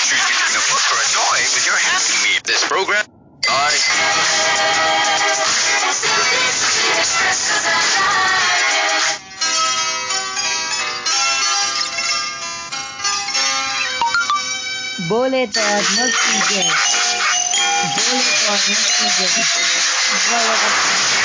you're using a book or a toy with your Happy Me. This program. बोले तो आज मत कीजिए बोले तो आज मत कीजिए